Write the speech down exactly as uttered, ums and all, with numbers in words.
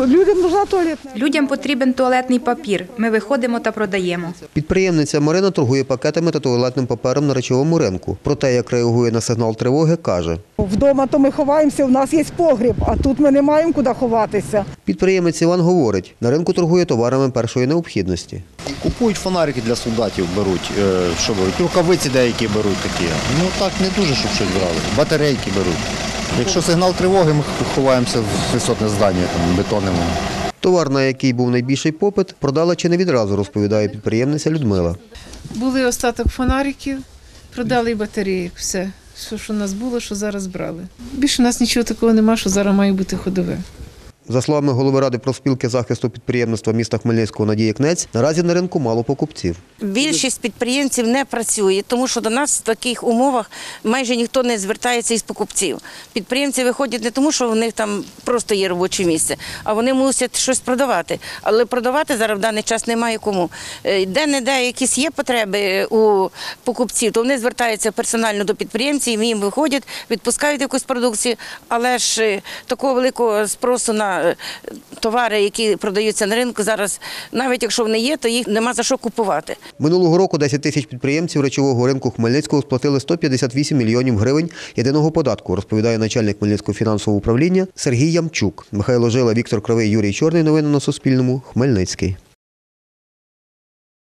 Людям нужна туалетна. Людям потрібен туалетний папір. Ми виходимо та продаємо. Підприємниця Марина торгує пакетами та туалетним папером на речовому ринку. Про те, як реагує на сигнал тривоги, каже. Вдома то ми ховаємося, у нас є погріб, а тут ми не маємо куди ховатися. Підприємець Іван говорить, на ринку торгує товарами першої необхідності. Купують фонарики для солдатів, беруть, що беруть, рукавиці деякі беруть такі. Ну так не дуже, щоб щось брали. Батарейки беруть. Якщо сигнал тривоги, ми ховаємося в висотне здання, там, бетонному. Товар, на який був найбільший попит, продала чи не відразу, розповідає підприємниця Людмила. Були остаток фонариків, продали і батареїк, все. Все, що у нас було, що зараз брали. Більше у нас нічого такого немає, що зараз має бути ходове. За словами голови Ради профспілки захисту підприємництва міста Хмельницького Надії Кнець, наразі на ринку мало покупців. Більшість підприємців не працює, тому що до нас в таких умовах майже ніхто не звертається із покупців. Підприємці виходять не тому, що в них там просто є робоче місце, а вони мусять щось продавати. Але продавати зараз в даний час немає кому. Де-не-де якісь є потреби у покупців, то вони звертаються персонально до підприємців, їм виходять, відпускають якусь продукцію, але ж такого великого спросу на товари, які продаються на ринку зараз, навіть якщо вони є, то їх нема за що купувати. Минулого року десять тисяч підприємців речового ринку Хмельницького сплатили сто п'ятдесят вісім мільйонів гривень єдиного податку, розповідає начальник Хмельницького фінансового управління Сергій Ямчук. Михайло Жила, Віктор Кривий, Юрій Чорний. Новини на Суспільному. Хмельницький.